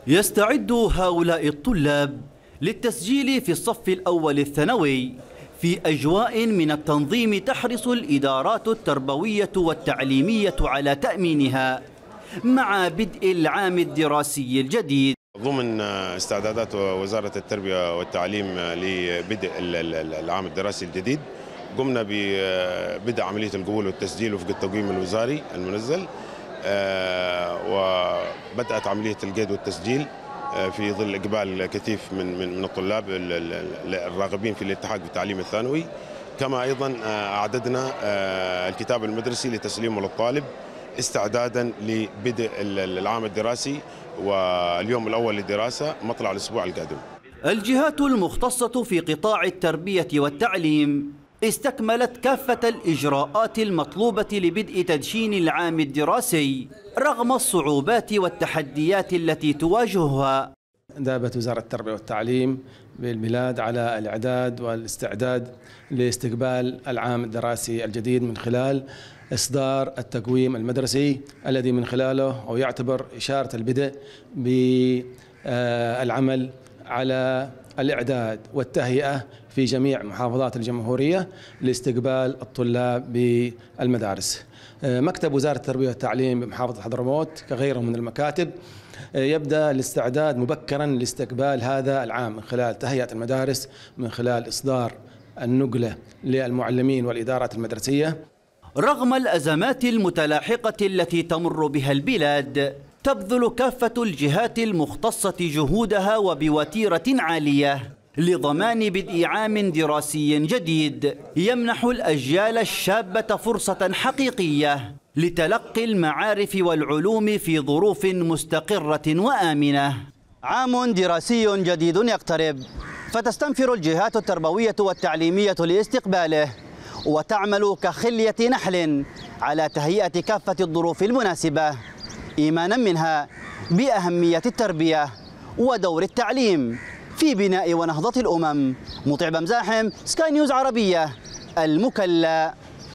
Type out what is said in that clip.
يستعد هؤلاء الطلاب للتسجيل في الصف الأول الثانوي في أجواء من التنظيم تحرص الإدارات التربوية والتعليمية على تأمينها مع بدء العام الدراسي الجديد. ضمن استعدادات وزارة التربية والتعليم لبدء العام الدراسي الجديد قمنا ببدء عملية القبول والتسجيل وفق التقويم الوزاري المنزل، وبدأت عملية القيد والتسجيل في ظل إقبال كثيف من الطلاب الراغبين في الالتحاق بالتعليم الثانوي. كما أيضا أعددنا الكتاب المدرسي لتسليمه للطالب استعدادا لبدء العام الدراسي واليوم الأول للدراسة مطلع الأسبوع القادم. الجهات المختصة في قطاع التربية والتعليم استكملت كافة الإجراءات المطلوبة لبدء تدشين العام الدراسي رغم الصعوبات والتحديات التي تواجهها. دابت وزارة التربية والتعليم بالبلاد على الإعداد والاستعداد لاستقبال العام الدراسي الجديد من خلال إصدار التقويم المدرسي الذي من خلاله أو يعتبر إشارة البدء بالعمل على الإعداد والتهيئة في جميع محافظات الجمهورية لاستقبال الطلاب بالمدارس. مكتب وزارة التربية والتعليم بمحافظة حضرموت كغيره من المكاتب يبدأ الاستعداد مبكرا لاستقبال هذا العام من خلال تهيئة المدارس، من خلال إصدار النقلة للمعلمين والإدارات المدرسية. رغم الأزمات المتلاحقة التي تمر بها البلاد تبذل كافة الجهات المختصة جهودها وبوتيرة عالية لضمان بدء عام دراسي جديد يمنح الأجيال الشابة فرصة حقيقية لتلقي المعارف والعلوم في ظروف مستقرة وآمنة. عام دراسي جديد يقترب، فتستنفر الجهات التربوية والتعليمية لاستقباله وتعمل كخلية نحل على تهيئة كافة الظروف المناسبة إيمانا منها بأهمية التربية ودور التعليم في بناء ونهضة الأمم. مطيع بمزاحم، سكاي نيوز عربية، المكلا.